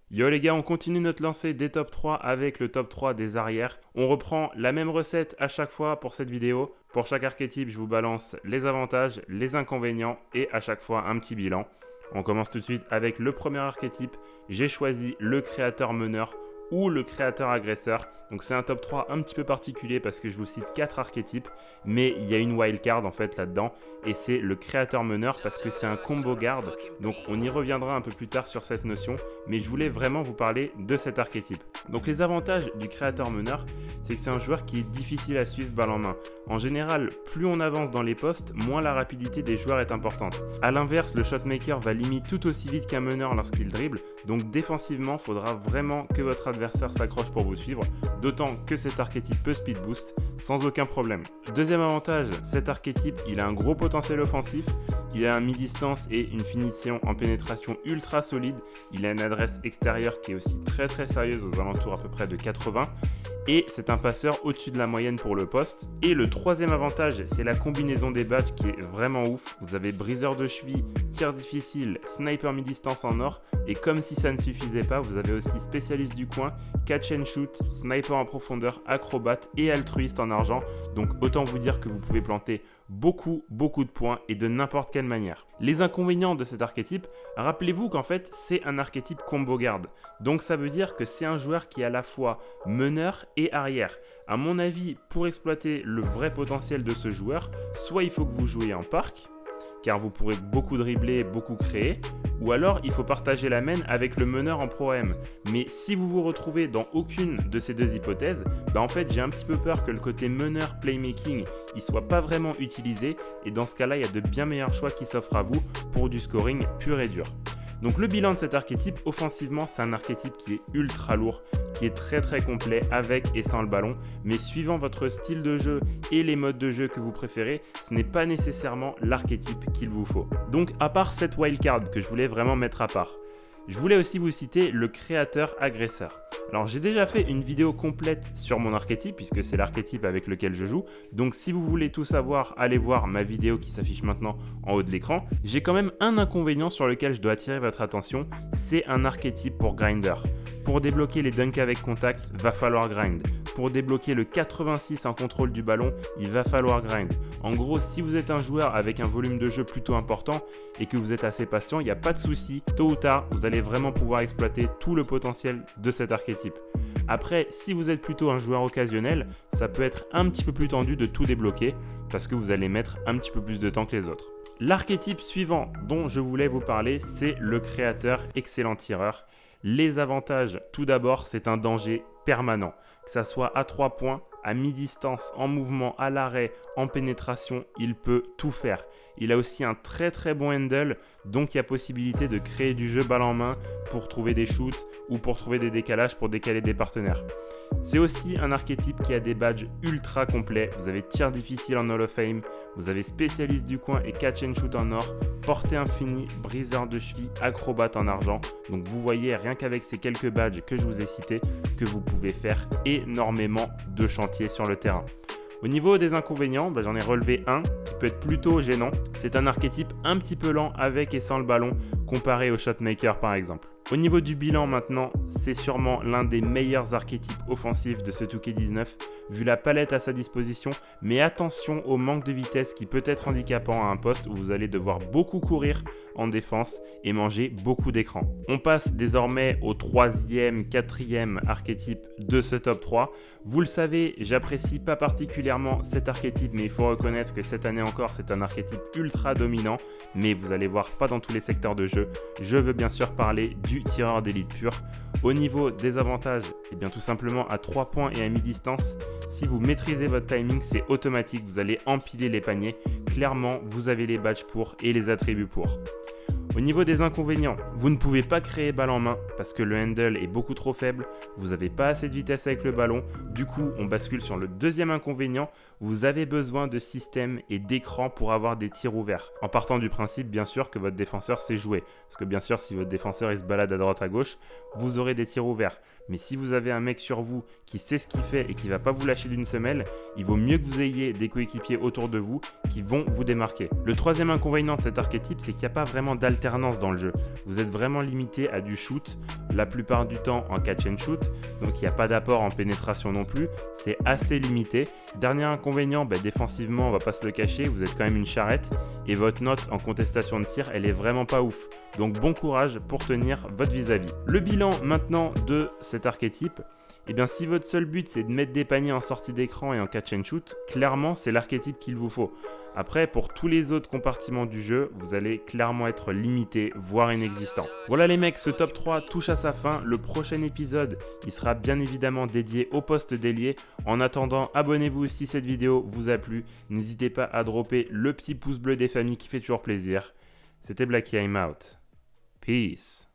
Yo les gars, on continue notre lancée des top 3 avec le top 3 des arrières. On reprend la même recette à chaque fois pour cette vidéo. Pour chaque archétype, je vous balance les avantages, les inconvénients et à chaque fois un petit bilan. On commence tout de suite avec le premier archétype. J'ai choisi le créateur meneur ou le créateur agresseur. Donc c'est un top 3 un petit peu particulier parce que je vous cite 4 archétypes, mais il y a une wildcard en fait là-dedans et c'est le créateur meneur parce que c'est un combo garde. Donc on y reviendra un peu plus tard sur cette notion, mais je voulais vraiment vous parler de cet archétype. Donc les avantages du créateur meneur, c'est que c'est un joueur qui est difficile à suivre balle en main. En général, plus on avance dans les postes, moins la rapidité des joueurs est importante. A l'inverse, le shotmaker va limite tout aussi vite qu'un meneur lorsqu'il dribble, donc défensivement, il faudra vraiment que votre adversaire s'accroche pour vous suivre, d'autant que cet archétype peut speed boost sans aucun problème. Deuxième avantage, cet archétype, il a un gros potentiel offensif, il a un mi-distance et une finition en pénétration ultra solide, il a une adresse extérieure qui est aussi très sérieuse aux alentours à peu près de 80, et c'est un passeur au-dessus de la moyenne pour le poste. Et le troisième avantage, c'est la combinaison des badges qui est vraiment ouf. Vous avez briseur de cheville, tir difficile, sniper mi-distance en or, et comme si ça ne suffisait pas, vous avez aussi spécialiste du coin, catch and shoot, sniper en profondeur, acrobate et altruiste en argent. Donc autant vous dire que vous pouvez planter beaucoup de points et de n'importe quelle manière. Les inconvénients de cet archétype, rappelez-vous qu'en fait c'est un archétype combo garde. Donc ça veut dire que c'est un joueur qui est à la fois meneur et arrière. À mon avis, pour exploiter le vrai potentiel de ce joueur, soit il faut que vous jouiez en parc, car vous pourrez beaucoup dribbler, beaucoup créer, ou alors il faut partager la main avec le meneur en Pro-AM. Mais si vous vous retrouvez dans aucune de ces deux hypothèses, en fait j'ai un petit peu peur que le côté meneur playmaking il soit pas vraiment utilisé, et dans ce cas-là il y a de bien meilleurs choix qui s'offrent à vous pour du scoring pur et dur. Donc le bilan de cet archétype, offensivement, c'est un archétype qui est ultra lourd, qui est très complet avec et sans le ballon, mais suivant votre style de jeu et les modes de jeu que vous préférez, ce n'est pas nécessairement l'archétype qu'il vous faut. Donc à part cette wildcard que je voulais vraiment mettre à part, je voulais aussi vous citer le créateur agresseur. Alors j'ai déjà fait une vidéo complète sur mon archétype puisque c'est l'archétype avec lequel je joue. Donc si vous voulez tout savoir, allez voir ma vidéo qui s'affiche maintenant en haut de l'écran. J'ai quand même un inconvénient sur lequel je dois attirer votre attention, c'est un archétype pour grinder. Pour débloquer les dunks avec contact, va falloir grind. Pour débloquer le 86 en contrôle du ballon, il va falloir grind. En gros, si vous êtes un joueur avec un volume de jeu plutôt important et que vous êtes assez patient, il n'y a pas de souci, tôt ou tard, vous allez vraiment pouvoir exploiter tout le potentiel de cet archétype. Après, si vous êtes plutôt un joueur occasionnel, ça peut être un petit peu plus tendu de tout débloquer parce que vous allez mettre un petit peu plus de temps que les autres. L'archétype suivant dont je voulais vous parler, c'est le créateur excellent tireur. Les avantages, tout d'abord, c'est un danger permanent, que ça soit à 3 points, à mi-distance, en mouvement, à l'arrêt, en pénétration, il peut tout faire. Il a aussi un très bon handle, donc il y a possibilité de créer du jeu balle en main pour trouver des shoots ou pour trouver des décalages pour décaler des partenaires. C'est aussi un archétype qui a des badges ultra complets. Vous avez tir difficile en Hall of Fame, vous avez spécialiste du coin et catch and shoot en or, portée infinie, briseur de cheville, acrobate en argent. Donc vous voyez rien qu'avec ces quelques badges que je vous ai cités que vous pouvez faire énormément de chantiers sur le terrain. Au niveau des inconvénients, j'en ai relevé un qui peut être plutôt gênant. C'est un archétype un petit peu lent avec et sans le ballon comparé au shotmaker par exemple. Au niveau du bilan maintenant, c'est sûrement l'un des meilleurs archétypes offensifs de ce 2K19 vu la palette à sa disposition, mais attention au manque de vitesse qui peut être handicapant à un poste où vous allez devoir beaucoup courir en défense et manger beaucoup d'écran. On passe désormais au troisième, quatrième archétype de ce top 3. Vous le savez, j'apprécie pas particulièrement cet archétype, mais il faut reconnaître que cette année encore, c'est un archétype ultra dominant, mais vous allez voir pas dans tous les secteurs de jeu. Je veux bien sûr parler du tireur d'élite pur. Au niveau des avantages, et bien tout simplement à 3 points et à mi-distance, si vous maîtrisez votre timing, c'est automatique, vous allez empiler les paniers. Clairement, vous avez les badges pour et les attributs pour. Au niveau des inconvénients, vous ne pouvez pas créer balle en main parce que le handle est beaucoup trop faible, vous n'avez pas assez de vitesse avec le ballon, du coup on bascule sur le deuxième inconvénient, vous avez besoin de système et d'écran pour avoir des tirs ouverts. En partant du principe bien sûr que votre défenseur sait jouer, parce que bien sûr si votre défenseur il se balade à droite à gauche, vous aurez des tirs ouverts. Mais si vous avez un mec sur vous qui sait ce qu'il fait et qui va pas vous lâcher d'une semelle, il vaut mieux que vous ayez des coéquipiers autour de vous qui vont vous démarquer. Le troisième inconvénient de cet archétype, c'est qu'il n'y a pas vraiment d'alternative d'alternance dans le jeu. Vous êtes vraiment limité à du shoot, la plupart du temps en catch and shoot, donc il n'y a pas d'apport en pénétration non plus, c'est assez limité. Dernier inconvénient, défensivement, on va pas se le cacher, vous êtes quand même une charrette et votre note en contestation de tir, elle est vraiment pas ouf. Donc bon courage pour tenir votre vis-à-vis. Le bilan maintenant de cet archétype, si votre seul but c'est de mettre des paniers en sortie d'écran et en catch and shoot, clairement c'est l'archétype qu'il vous faut. Après, pour tous les autres compartiments du jeu, vous allez clairement être limité, voire inexistant. Voilà les mecs, ce top 3 touche à sa fin. Le prochain épisode, il sera bien évidemment dédié au poste d'ailier. En attendant, abonnez-vous si cette vidéo vous a plu. N'hésitez pas à dropper le petit pouce bleu des familles qui fait toujours plaisir. C'était Blacky, I'm out. Peace.